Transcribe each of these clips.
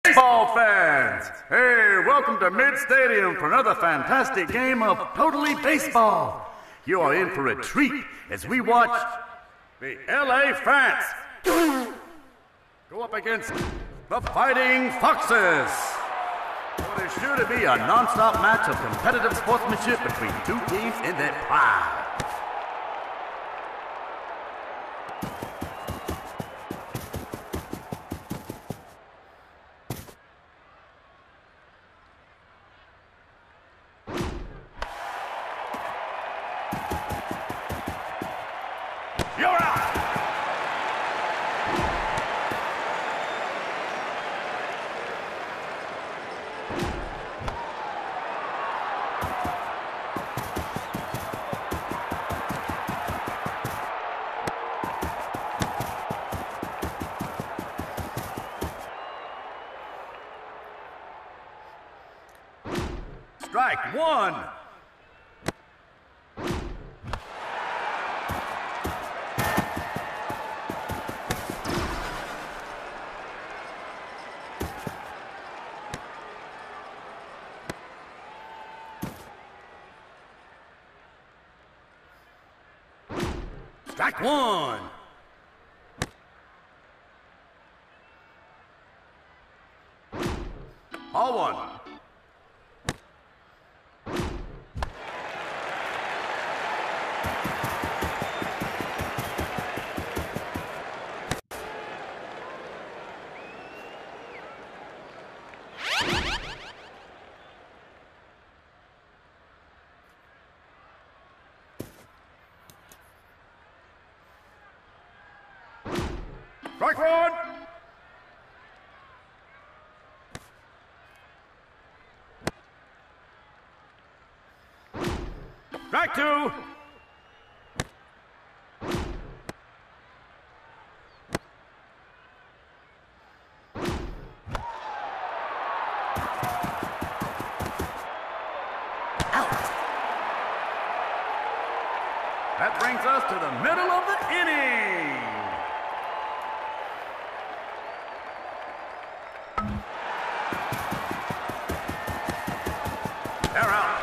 Baseball fans! Hey, welcome to Mid Stadium for another fantastic game of Totally Baseball. You are in for a treat as we watch the LA France go up against the Fighting Foxes. What is sure to be a non-stop match of competitive sportsmanship between two teams in their prime. You're out! Strike one! Strike one! Ball one. Strike one! Strike two! Out! That brings us to the middle of the inning! They're out.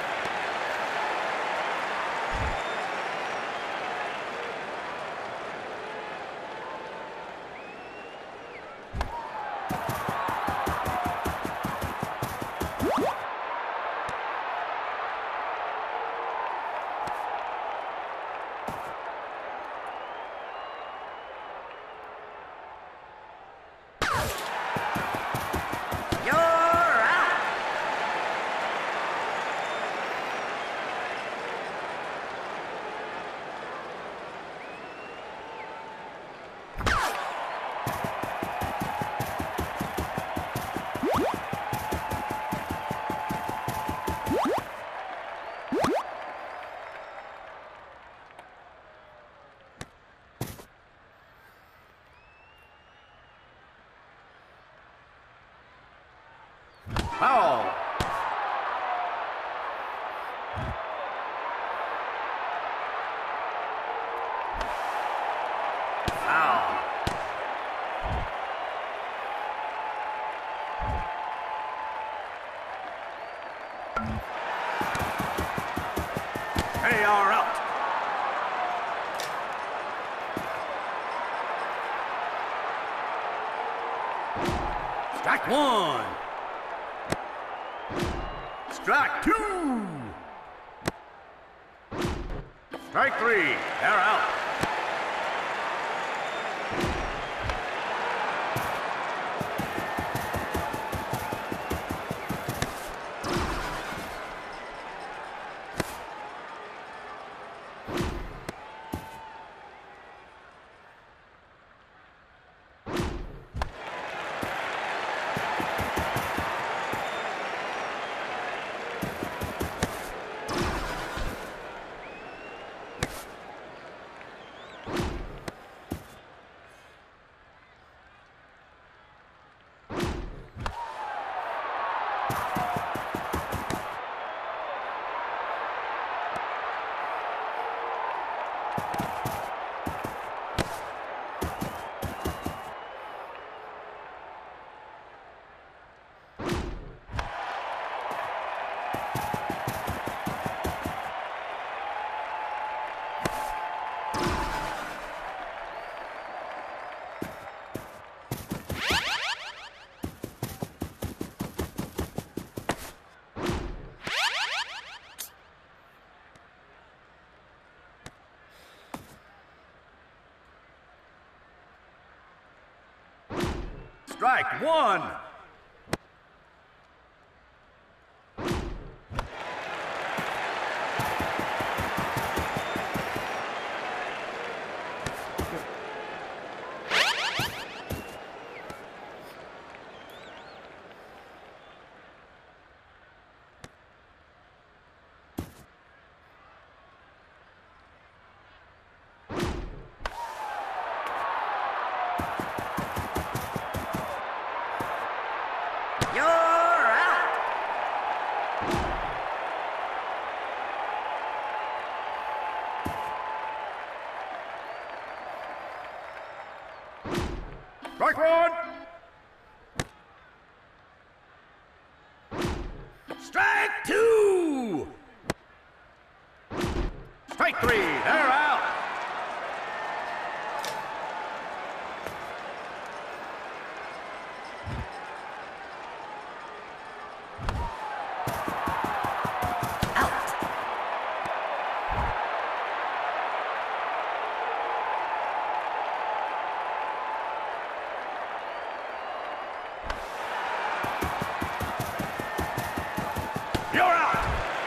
Foul. Foul. They are out. Strike one. Strike two! Strike three, they're out. Strike one. Strike one! Strike two! Strike three, they're out! You're out!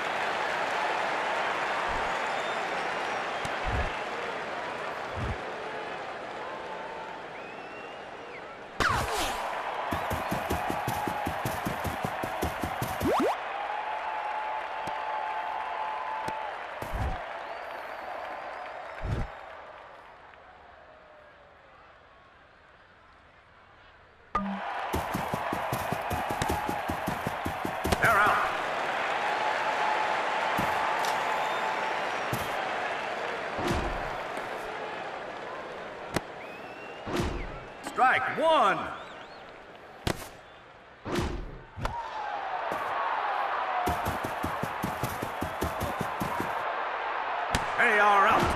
They're out. Strike one. They are out.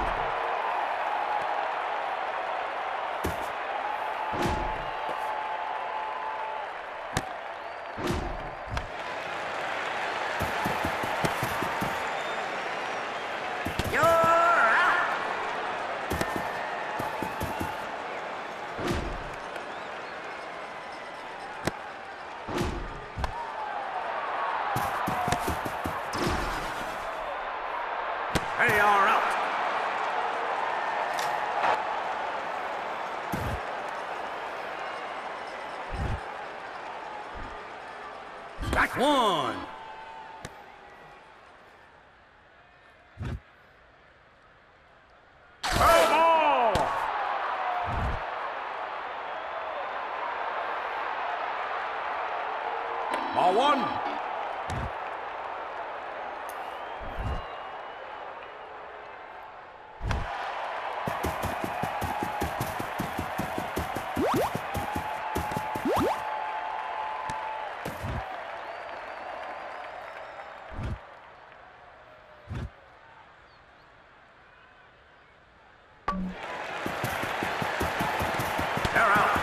They are out. Strike one. Foul ball. Ball one. They're out.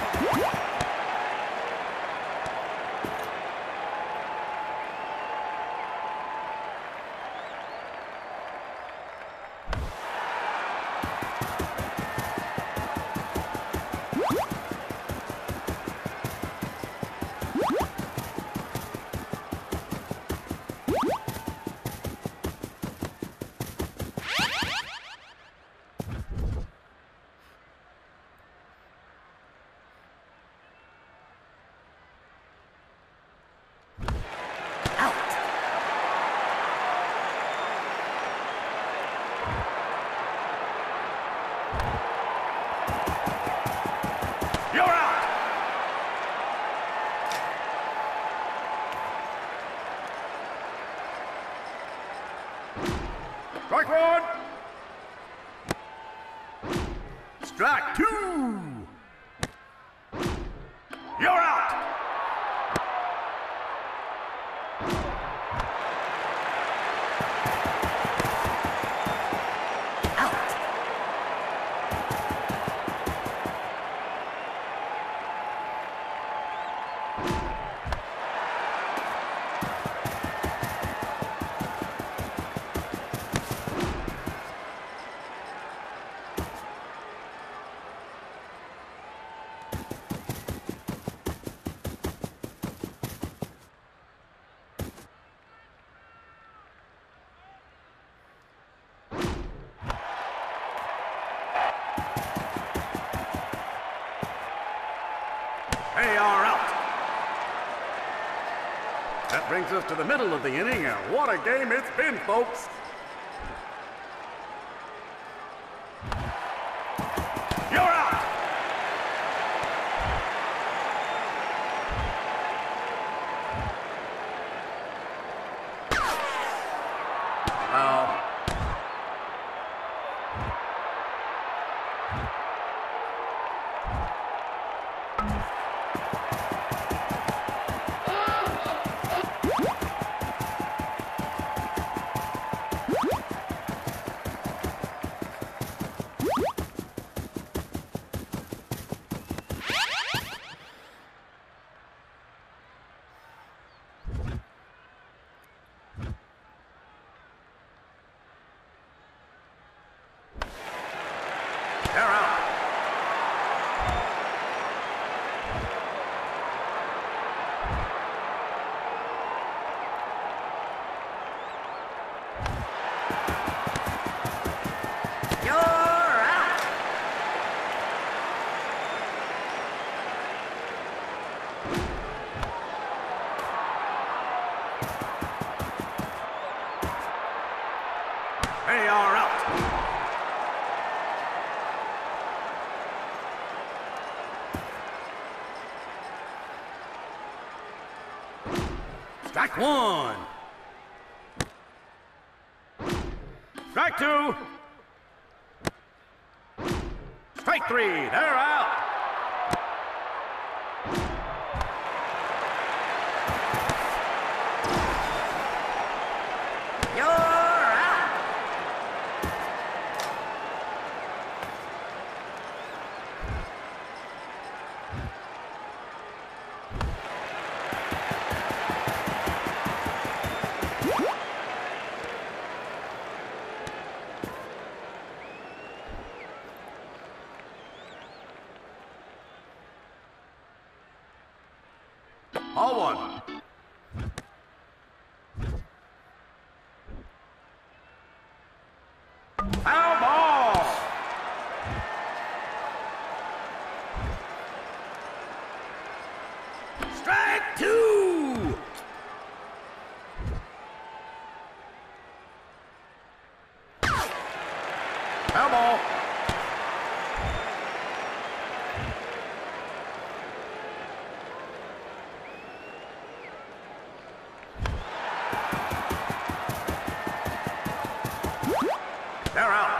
You're out! Strike one! Strike two! You're out! That brings us to the middle of the inning, and what a game it's been, folks. You're out! Foul. They're out. You're out. They are out. Strike one. Strike two. Strike three. They're out. You're out. All one. Foul ball. Strike two. Foul ball. They're out.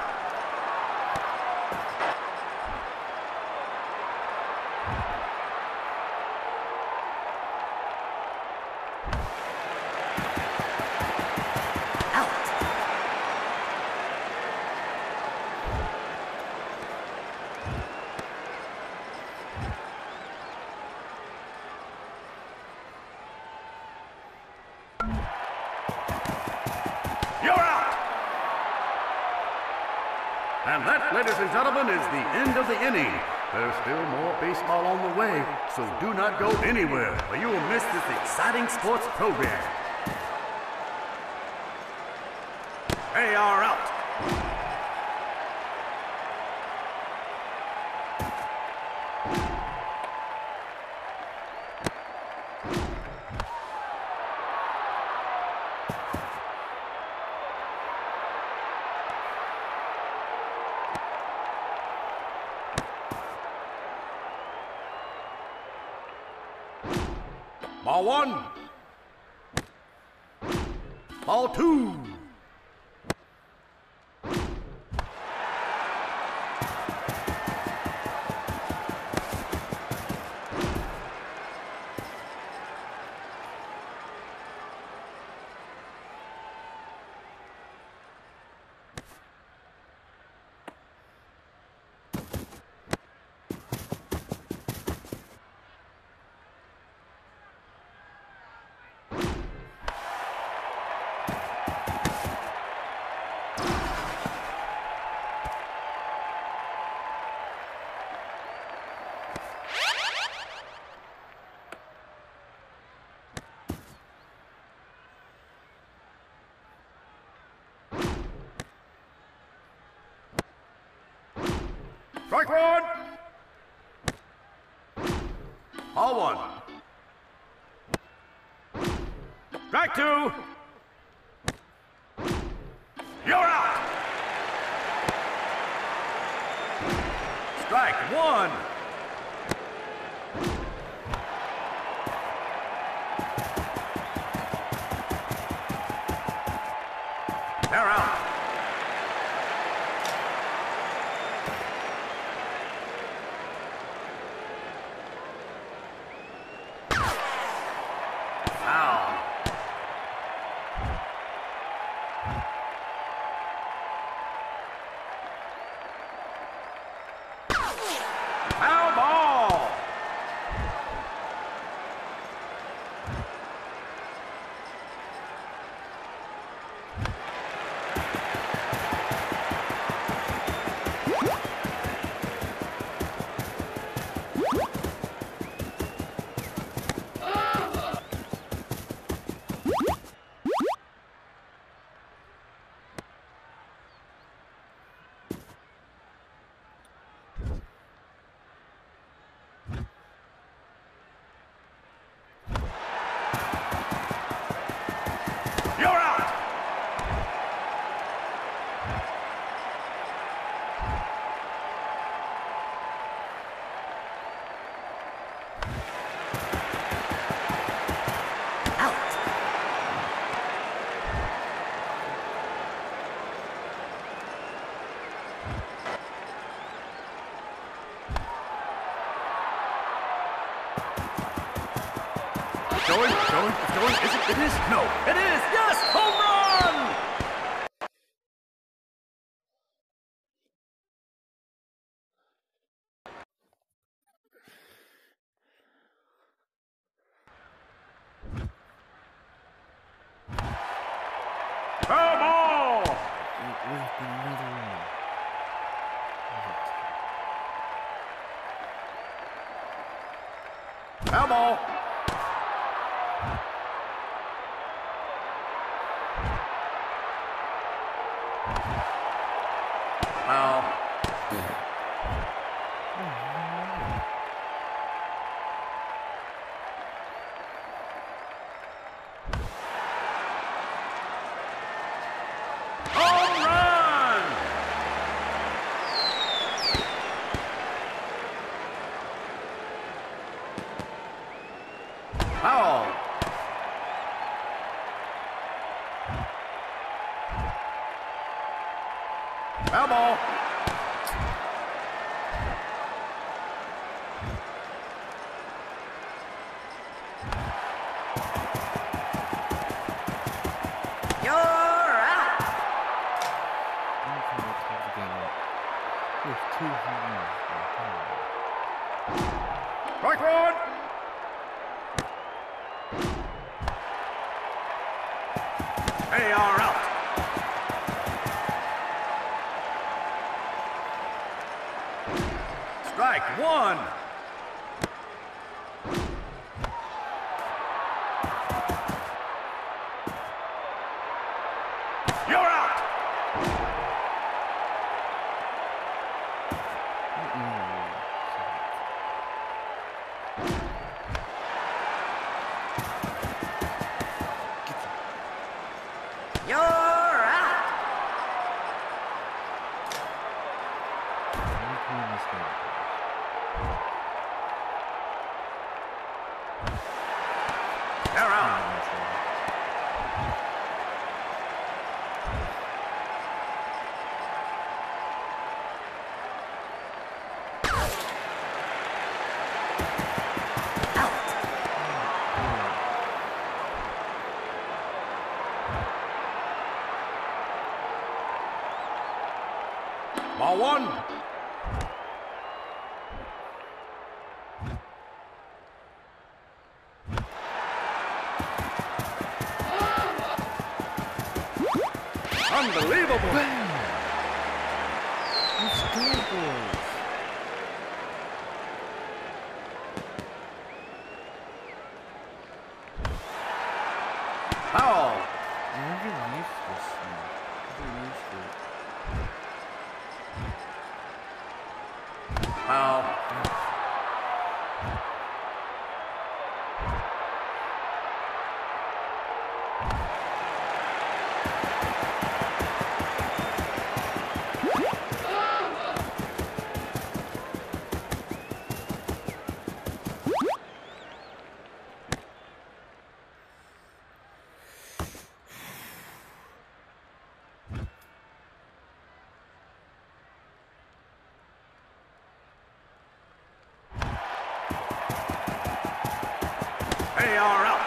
You're out. And that, ladies and gentlemen, is the end of the inning. There's still more baseball on the way, so do not go anywhere, or you will miss this exciting sports program. They are out. Ball one. Ball two. Strike one. Ball one. Strike two. You're out. Strike one. They're out. Foul. Foul ball. You're out. Going. Is it? It is? No, it is. Yes, home run! Foul ball! Another one. Foul ball. Foul. Home run! Foul. Foul ball. You're out. With 2 home runs. Strike one. They are out. Strike one. You're out. You're out. They're out. Ball one. Unbelievable. Bang! Let's go, boys. Foul. I'm getting used to this thing. I'm getting used to it. Foul. They are out.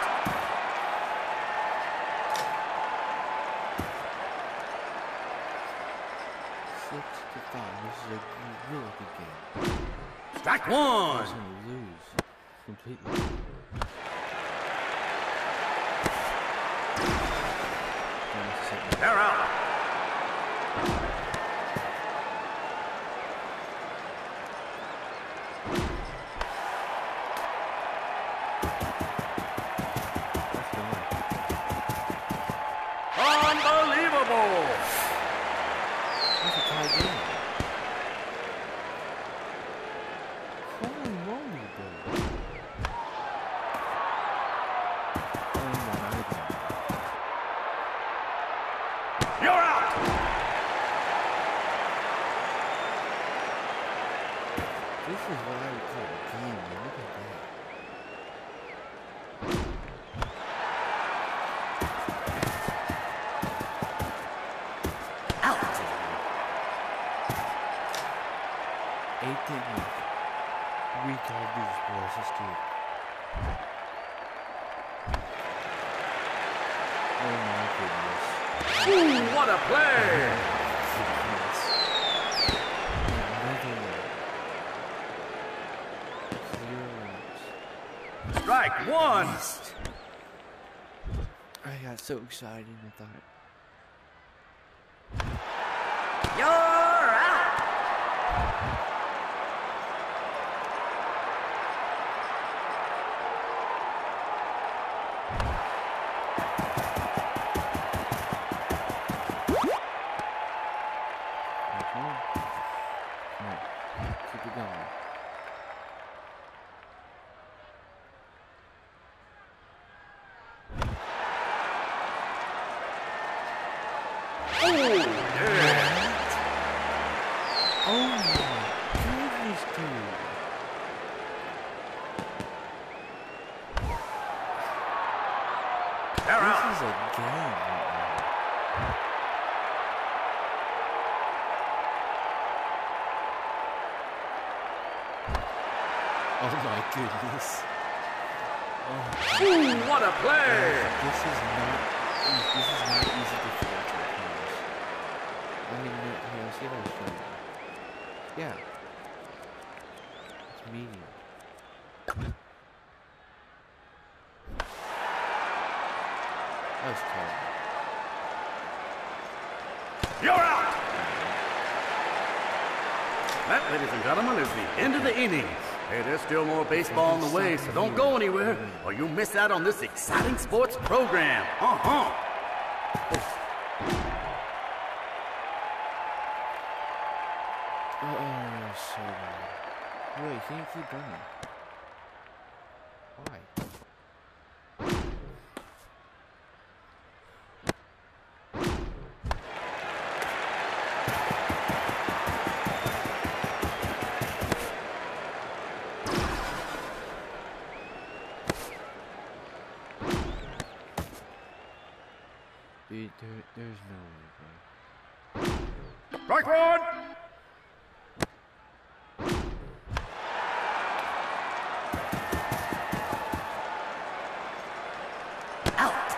6-5. This is a really good game. Strike I one. was gonna lose completely. They're out. That's gone. Unbelievable. That's a tie game. Holy moly, bro. Oh my God. You're out. This is what I would call a game, man. Look at that. Out. 8-10. We call these boys. Let's do it. Oh my goodness. Ooh, what a play. Goodness. Another one. 0 outs. Strike one. I got so excited. I thought, You're out. come on, keep it going. Ooh, yeah. Oh my goodness, dude. They're This out. is a game right now. Oh my goodness. Oh, Ooh, what a play. this is not easy to throw to the players. I mean, here, see if I can show you. Yeah. It's medium. That was terrible. You're out. That, ladies and gentlemen, is the end of the innings. Hey, there's still more baseball on the way, so don't go anywhere, or you'll miss out on this exciting sports program. Uh-huh. Oh, so bad. Wait, can you keep running? Why? Dude, there's no way, bro. Strike one. Out.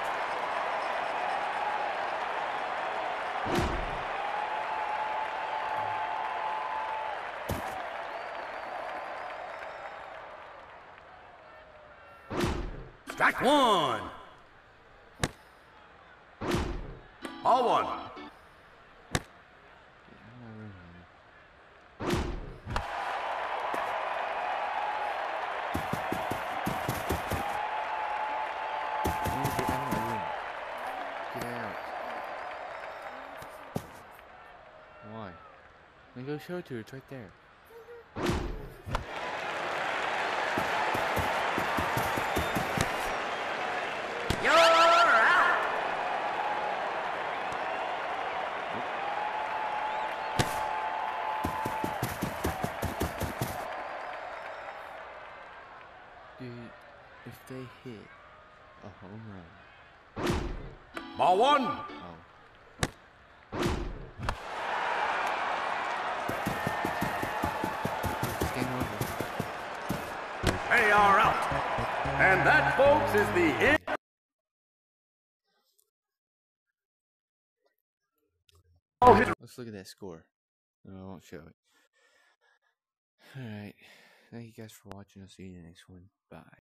Strike one. All one. I'm not running. Get out of my room. Get out. Why? Then go show it to her. It's right there. You're out. Dude, if they hit a home run. Ball one. Oh. It's game over. They are out. And that, folks, is the end. Let's look at that score. No, I won't show it. Alright. Thank you guys for watching. I'll see you in the next one. Bye.